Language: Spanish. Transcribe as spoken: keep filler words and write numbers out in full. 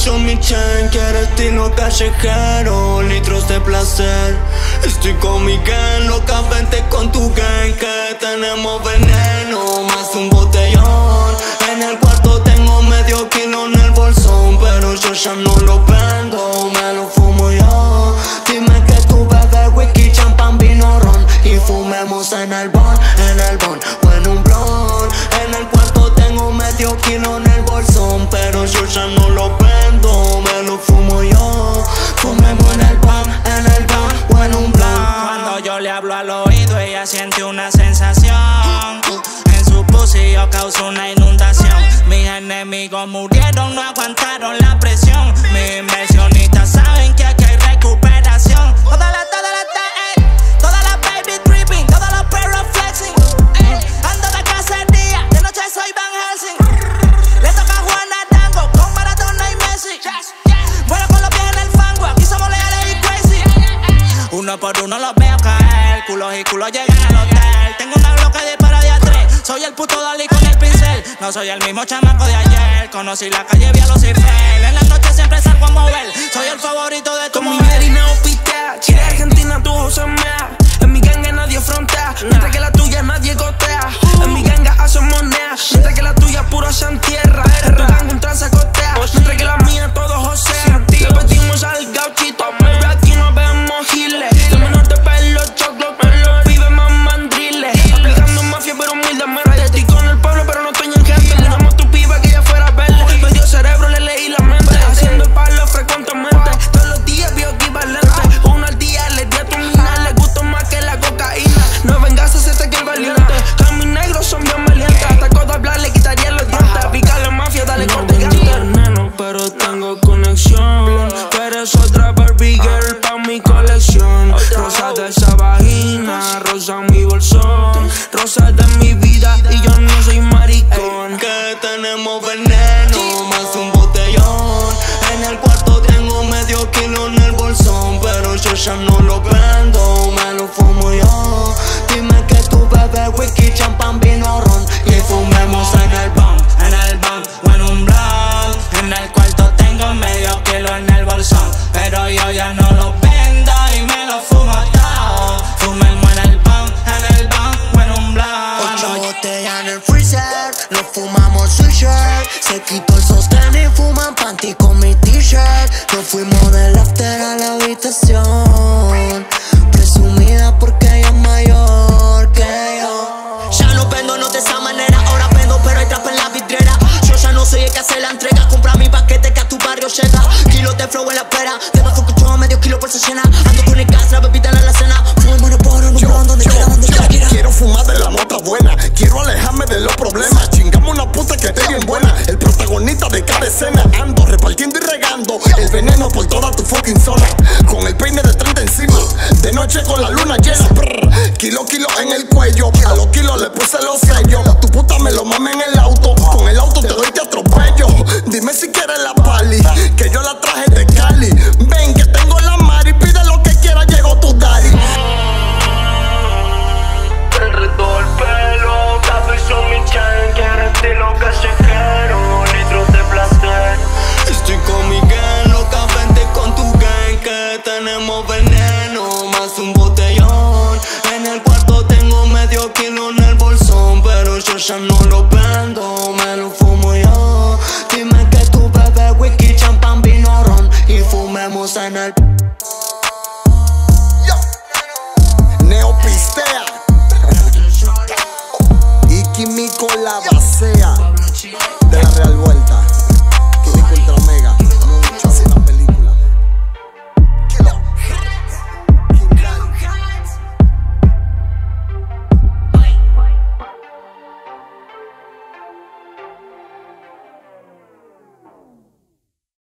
Capricho mi chain, quiero estilo callejero, litros de placer. Estoy con mi gang, loca, vente con tu gang, que tenemos veneno, más un botellón. En el cuarto tengo medio kilo en el bolsón, pero yo ya no lo vendo, me lo fumo yo. Dime que tú bebes whisky, champán, vino, ron, y fumemos en el bon, en el bon o en un blon. En el cuarto tengo medio kilo en el bolsón, pero yo ya no lo vendo, me lo fumo yo. Fumemos en el bon, en el bon o en un blon. Cuando yo le hablo al oído, ella siente una sensación. En su pussy yo causo una inundación. Mis enemigos murieron, no aguantaron la presión. Mis inversionistas saben que aquí hay recuperación. Toda la, toda la, eh, toda la baby tripping, todos los perros flexing. Eh, ando de cacería, de noche soy Van Helsing. Le toca a Juana Dango con Maradona y Messi. Bueno con los pies en el fango, aquí somos leales y crazy. Uno por uno los veo caer, culos y culos llegan al hotel. Tengo una bloca de para de a tres, soy el puto Dalí con el pincel. No soy el mismo chamaco de ayer, conocí la calle, vi a los Irfel. En la noche siempre salgo a mover, soy el favorito de tu con mujer. Mi harina o pitea, Chile, Argentina, tu José mea. En mi ganga nadie frontea, mientras que la tuya nadie gotea. En mi ganga hacen moneda, mientras que la tuya puro se entierra. En tu ganga un trance cotea, mientras que la mía todos josean. Te pedimos al gauchito, pero aquí no vemos giles. De menor de pelo, choclo, los pibes más mandriles. Aplicando mafia pero humildemente. Estoy con el pueblo pero no estoy en gente. Miramos tu piba que ya fuera verde. Me dio cerebro, le leí la mente. Haciendo el palo frecuentemente, todos los días vio equivalente. Uno al día le di a tu mina, le gustó más que la cocaína. No vengas a hacerte que el valiente, que mis negros son bien valientes. Hasta con hablar le quitaría los dientes. Picarle mafia, dale corte y gante. Neno, pero tengo conexión. Tú eres otra Barbie girl pa' mi colección. Rosa de esa vagina, rosa mi bolsón. Rosa de mi vida y yo no soy maricón. Que tenemos veneno, más un botellón. En el cuarto tengo medio kilo en el bolsón, pero yo ya no lo vendo, me lo fumo yo. Dime que tú bebes whisky, champán, vino, ron, y fumemos en el bon, En el bon o en un blog. En el cuarto tengo medio kilo en el bolsón, pero yo ya no lo vendo y me lo fumo todo. Fumemos en el bon, en el bon o en un blog. ocho botellas en el freezer, nos fumamos su shirt. Se quitó el sostén y fuman panty con mi t-shirt. Nos fuimos del after a la habitación, presumida porque ella es mayor que yo. Ya no vendo, no de esa manera, ahora vendo pero hay trapa en la vidriera. Yo ya no soy el que hace la entrega, compra mi paquete que a tu barrio llega. Kilos de flow en la espera, de bajo que yo medio kilo por se llena. Ando con el gas, la bebida en la cena. Fumamos en por un blon, donde quiera, donde quiera, quiera. Quiero fumar de la nota buena, quiero alejarme de los problemas. Chingamos una puta que esté bien buena, el protagonista de cada escena. Ando repartiendo y regando el veneno por toda tu fucking zona, con el peine de treinta encima, de noche con la luna llena. Brr, kilo, kilo en el cuello, a los kilos le puse los sellos. Tu puta me lo mame en el auto, con el auto te doy te atropello. Dime si quieres la pali, que yo la traje de Cali. Ven que tengo la mari, pide lo que quiera, llegó tu daddy. Te enredó el pelo, capricho mi chain, quiero estilo callejero, litros de placer. Estoy con mi gang, loca, vente con tu gang, que tenemos veneno, más un botellón. En el cuarto tengo medio kilo en el bolsón, pero yo ya no